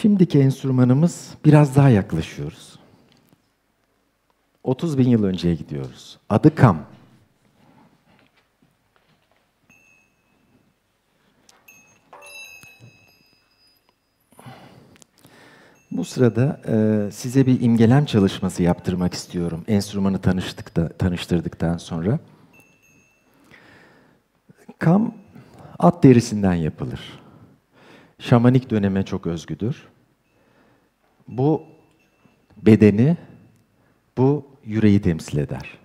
Şimdiki enstrümanımız biraz daha yaklaşıyoruz. 30 bin yıl önceye gidiyoruz. Adı kam. Bu sırada size bir imgelem çalışması yaptırmak istiyorum. Enstrümanı tanıştırdıktan sonra. Kam, at derisinden yapılır. Şamanik döneme çok özgüdür. Bu bedeni, bu yüreği temsil eder.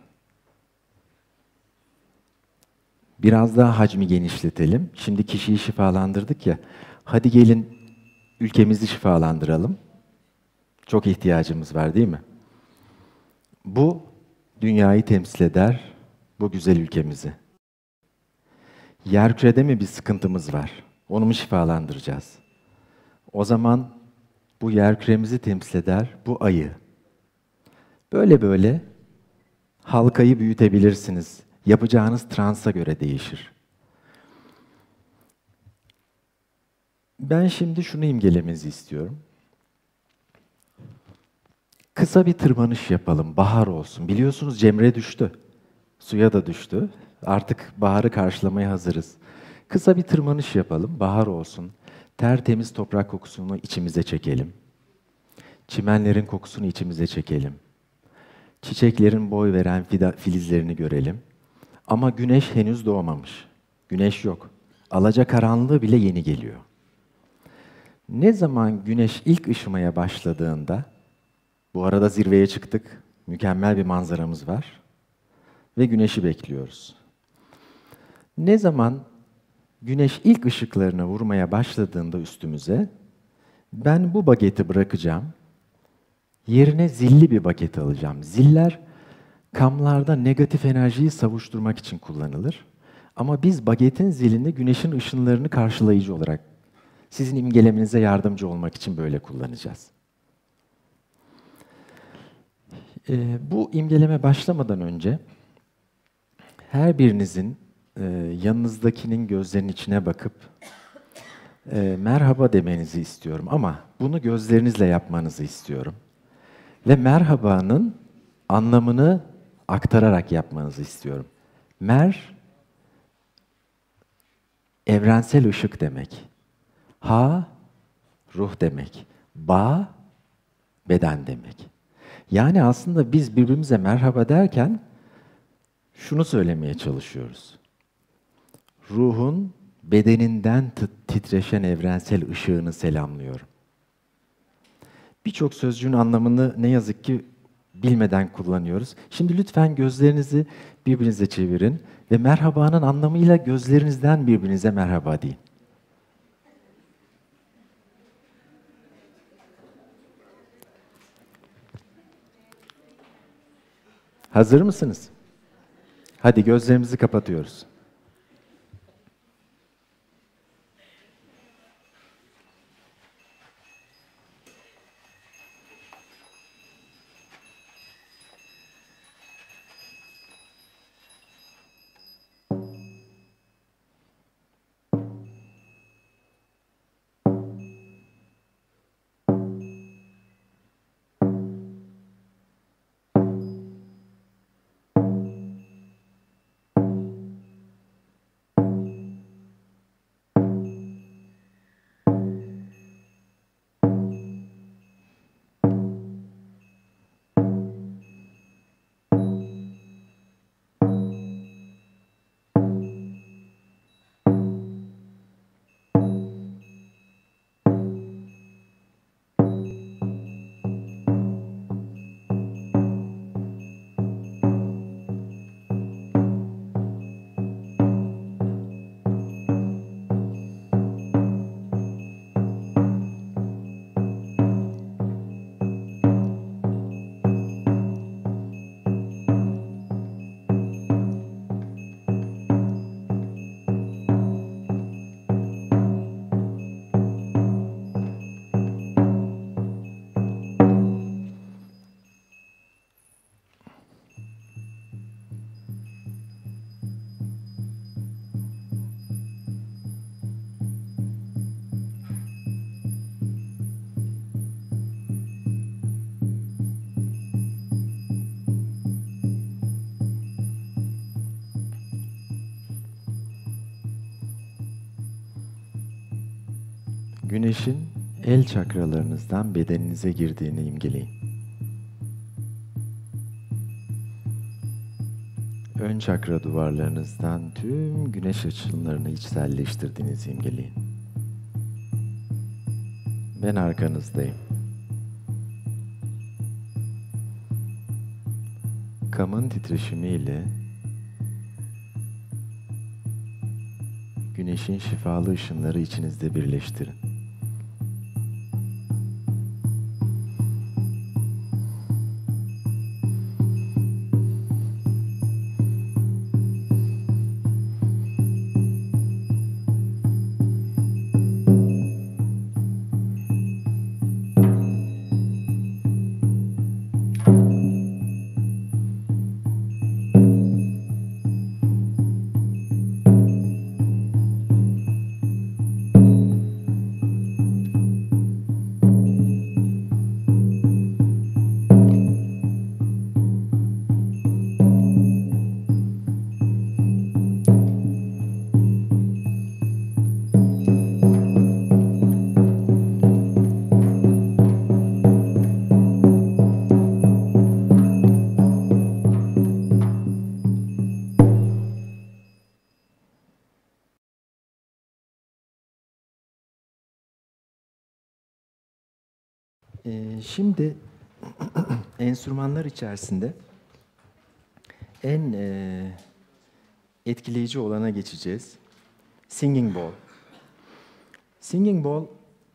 Biraz daha hacmi genişletelim. Şimdi kişiyi şifalandırdık ya. Hadi gelin ülkemizi şifalandıralım. Çok ihtiyacımız var değil mi? Bu dünyayı temsil eder, bu güzel ülkemizi. Yerkürede mi bir sıkıntımız var? Onu mu şifalandıracağız? O zaman bu yerküremizi temsil eder, bu ayı. Böyle böyle halkayı büyütebilirsiniz. Yapacağınız transa göre değişir. Ben şimdi şunu imgelemenizi istiyorum. Kısa bir tırmanış yapalım, bahar olsun. Biliyorsunuz Cemre düştü, suya da düştü. Artık baharı karşılamaya hazırız. Kısa bir tırmanış yapalım, bahar olsun. Tertemiz toprak kokusunu içimize çekelim. Çimenlerin kokusunu içimize çekelim. Çiçeklerin boy veren filizlerini görelim. Ama güneş henüz doğmamış. Güneş yok. Alacakaranlığı bile yeni geliyor. Ne zaman güneş ilk ışımaya başladığında, bu arada zirveye çıktık, mükemmel bir manzaramız var ve güneşi bekliyoruz. Ne zaman güneş ilk ışıklarını vurmaya başladığında üstümüze, ben bu bageti bırakacağım, yerine zilli bir baget alacağım. Ziller, kamlarda negatif enerjiyi savuşturmak için kullanılır. Ama biz bagetin zilini güneşin ışınlarını karşılayıcı olarak, sizin imgelemenize yardımcı olmak için böyle kullanacağız. Bu imgeleme başlamadan önce, her birinizin yanınızdakinin gözlerinin içine bakıp merhaba demenizi istiyorum ama bunu gözlerinizle yapmanızı istiyorum. Ve merhabanın anlamını aktararak yapmanızı istiyorum. Evrensel ışık demek. Ha, ruh demek. Ba, beden demek. Yani aslında biz birbirimize merhaba derken şunu söylemeye çalışıyoruz. Ruhun bedeninden titreşen evrensel ışığını selamlıyorum. Birçok sözcüğün anlamını ne yazık ki bilmeden kullanıyoruz. Şimdi lütfen gözlerinizi birbirinize çevirin ve merhabanın anlamıyla gözlerinizden birbirinize merhaba deyin. Hazır mısınız? Hadi gözlerimizi kapatıyoruz. Güneşin el çakralarınızdan bedeninize girdiğini imgeleyin. Ön çakra duvarlarınızdan tüm güneş açılımlarını içselleştirdiğinizi imgeleyin. Ben arkanızdayım. Kamın titreşimiyle güneşin şifalı ışınları içinizde birleştirin. Şimdi enstrümanlar içerisinde en etkileyici olana geçeceğiz. Singing bowl. Singing bowl,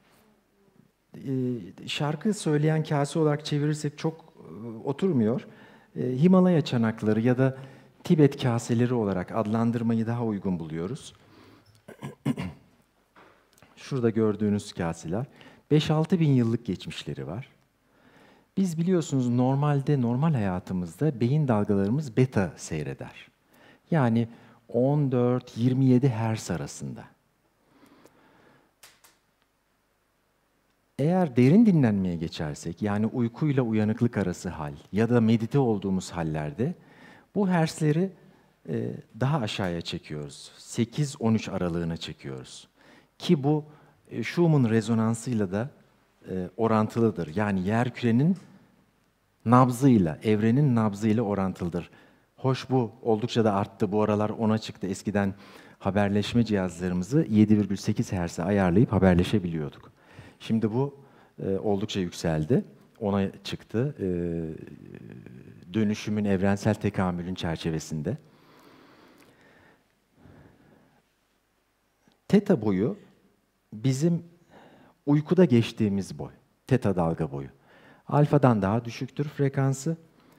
şarkı söyleyen kase olarak çevirirsek çok oturmuyor. Himalaya çanakları ya da Tibet kaseleri olarak adlandırmayı daha uygun buluyoruz. Şurada gördüğünüz kaseler. 5-6 bin yıllık geçmişleri var. Biz biliyorsunuz normal hayatımızda beyin dalgalarımız beta seyreder. Yani 14-27 Hz arasında. Eğer derin dinlenmeye geçersek, yani uykuyla uyanıklık arası hal ya da medite olduğumuz hallerde bu hertzleri daha aşağıya çekiyoruz. 8-13 aralığına çekiyoruz. Ki bu Schumann rezonansıyla da orantılıdır. Yani yerkürenin nabzıyla, evrenin nabzıyla orantılıdır. Hoş bu oldukça da arttı. Bu aralar 10'a çıktı. Eskiden haberleşme cihazlarımızı 7,8 Hz'e ayarlayıp haberleşebiliyorduk. Şimdi bu oldukça yükseldi. 10'a çıktı. Dönüşümün, evrensel tekamülün çerçevesinde. Teta boyu bizim uykuda geçtiğimiz boy. Teta dalga boyu. Alfadan daha düşüktür frekansı.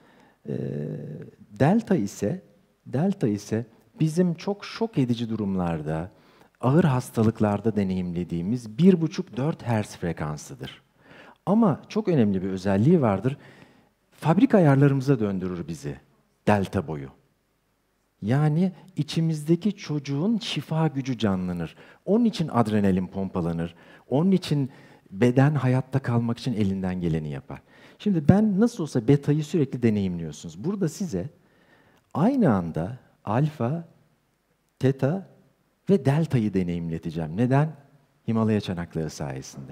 Delta ise bizim çok şok edici durumlarda, ağır hastalıklarda deneyimlediğimiz 1,5-4 Hz frekansıdır. Ama çok önemli bir özelliği vardır. Fabrik ayarlarımıza döndürür bizi delta boyu. Yani içimizdeki çocuğun şifa gücü canlanır. Onun için adrenalin pompalanır. Onun için beden hayatta kalmak için elinden geleni yapar. Şimdi ben nasıl olsa betayı sürekli deneyimliyorsunuz. Burada size aynı anda alfa, teta ve deltayı deneyimleteceğim. Neden? Himalaya çanakları sayesinde.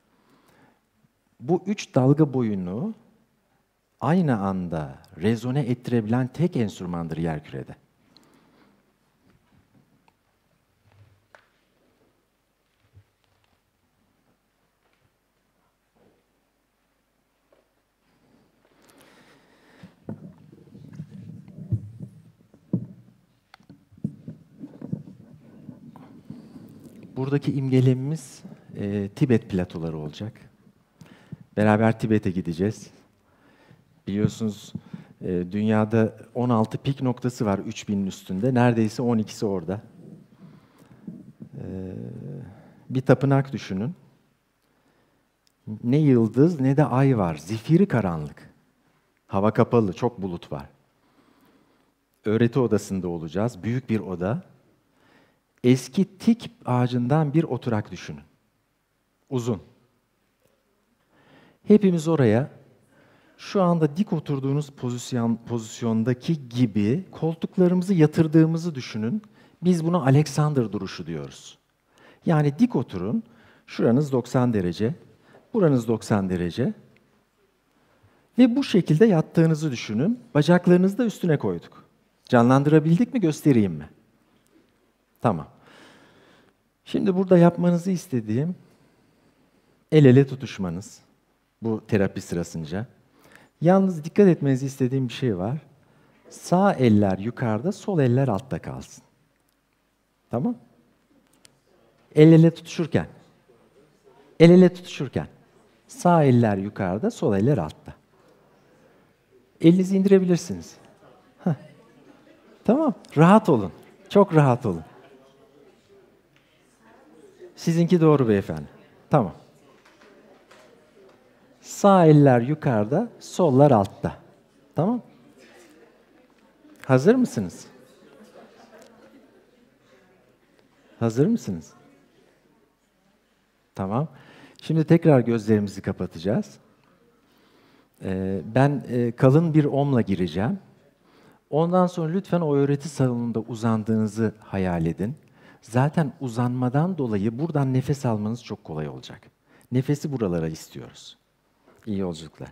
Bu 3 dalga boyunu aynı anda rezone ettirebilen tek enstrümandır yerkürede. Buradaki imgelemimiz Tibet platoları olacak. Beraber Tibet'e gideceğiz. Biliyorsunuz dünyada 16 pik noktası var 3000'in üstünde. Neredeyse 12'si orada. Bir tapınak düşünün. Ne yıldız ne de ay var. Zifiri karanlık. Hava kapalı, çok bulut var. Öğreti odasında olacağız. Büyük bir oda. Eski tik ağacından bir oturak düşünün. Uzun. Hepimiz oraya şu anda dik oturduğunuz pozisyondaki gibi koltuklarımızı yatırdığımızı düşünün. Biz buna Alexander duruşu diyoruz. Yani dik oturun, Şuranız 90 derece, buranız 90 derece. Ve bu şekilde yattığınızı düşünün. Bacaklarınızı da üstüne koyduk. Canlandırabildik mi, göstereyim mi? Tamam. Şimdi burada yapmanızı istediğim el ele tutuşmanız. Bu terapi sırasınca. Yalnız dikkat etmenizi istediğim bir şey var. Sağ eller yukarıda, sol eller altta kalsın. Tamam? El ele tutuşurken. El ele tutuşurken. Sağ eller yukarıda, sol eller altta. Elinizi indirebilirsiniz. Heh. Tamam, rahat olun. Çok rahat olun. Sizinki doğru beyefendi. Tamam. Sağ eller yukarıda, sollar altta. Tamam? Hazır mısınız? Hazır mısınız? Tamam. Şimdi tekrar gözlerimizi kapatacağız. Ben kalın bir omla gireceğim. Ondan sonra lütfen o öğreti salonunda uzandığınızı hayal edin. Zaten uzanmadan dolayı buradan nefes almanız çok kolay olacak. Nefesi buralara istiyoruz. İyi yolculuklar.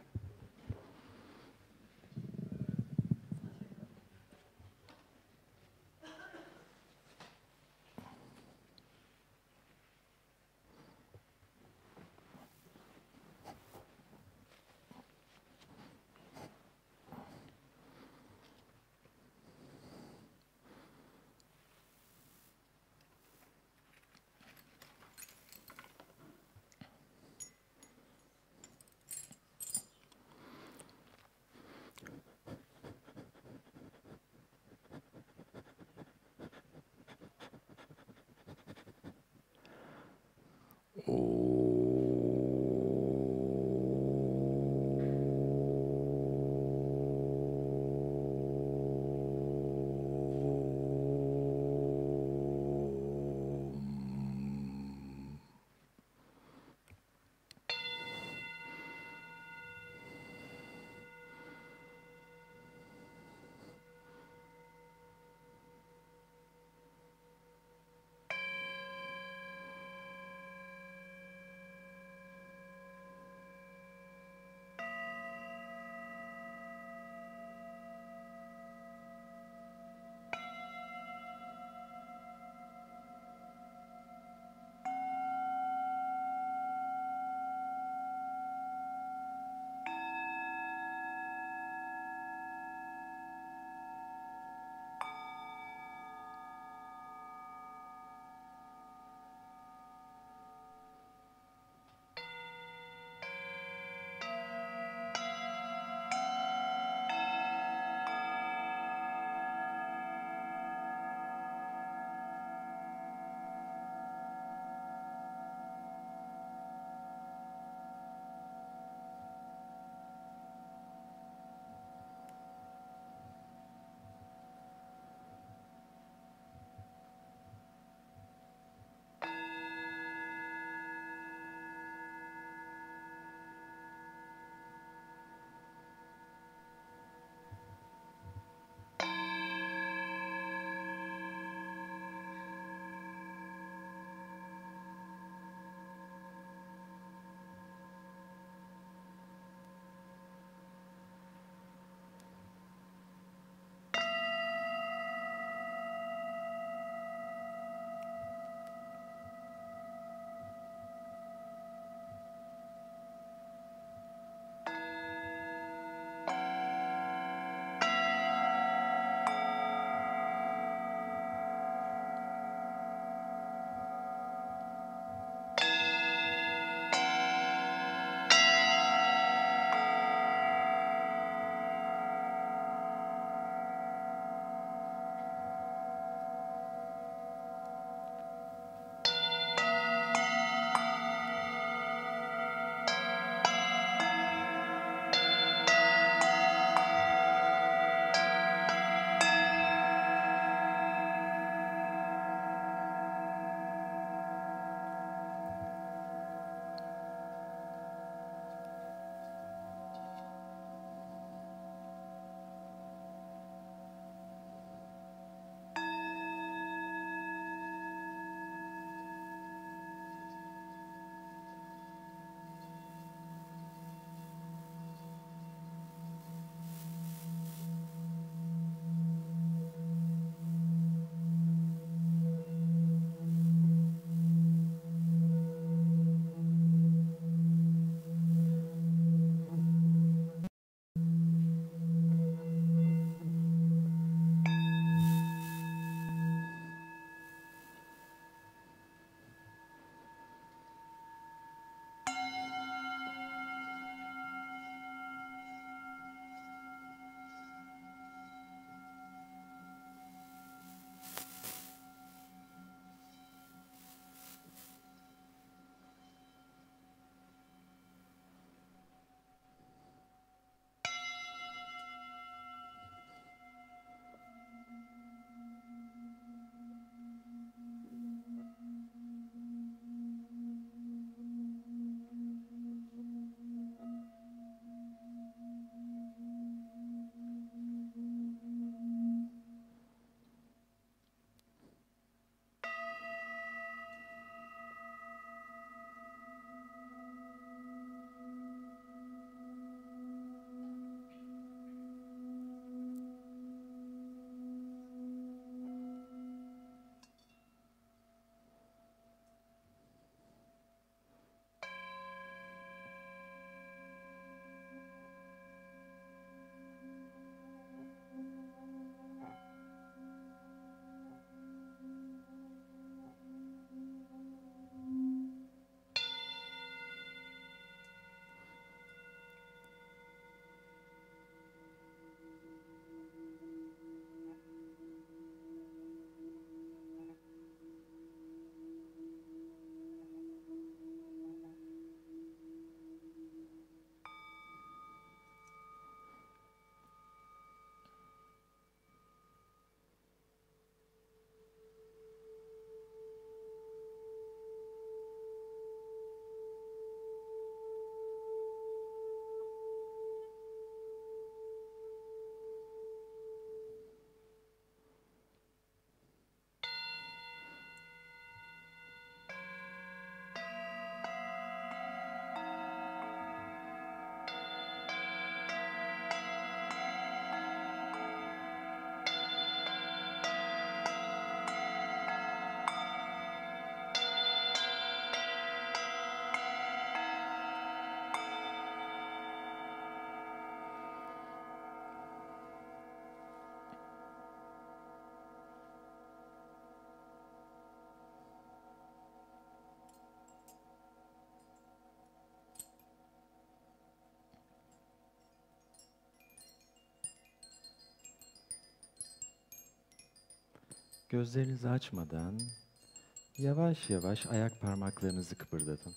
Gözlerinizi açmadan yavaş yavaş ayak parmaklarınızı kıpırdatın.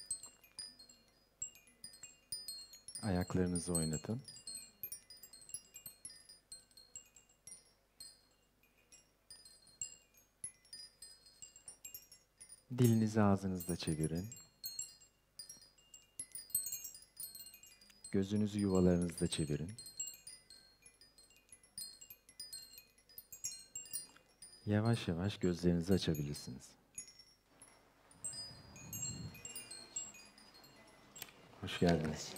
Ayaklarınızı oynatın. Dilinizi ağzınızda çevirin. Gözünüzü yuvalarınızda çevirin. Yavaş yavaş gözlerinizi açabilirsiniz. Hoş geldiniz.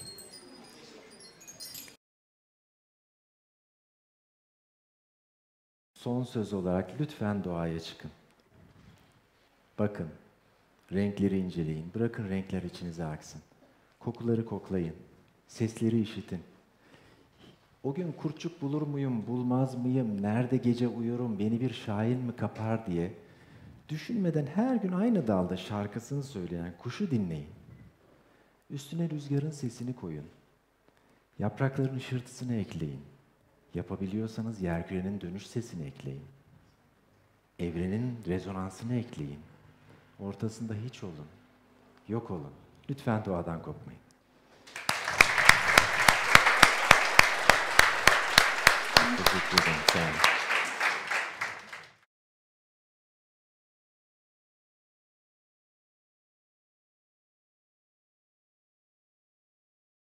Son söz olarak lütfen doğaya çıkın. Bakın, renkleri inceleyin. Bırakın renkler içinize aksın. Kokuları koklayın. Sesleri işitin. O gün kurtçuk bulur muyum, bulmaz mıyım, nerede gece uyurum, beni bir şahin mi kapar diye düşünmeden her gün aynı dalda şarkısını söyleyen kuşu dinleyin. Üstüne rüzgarın sesini koyun. Yaprakların ışırtısını ekleyin. Yapabiliyorsanız yerkürenin dönüş sesini ekleyin. Evrenin rezonansını ekleyin. Ortasında hiç olun. Yok olun. Lütfen doğadan kopmayın. Teşekkür ederim.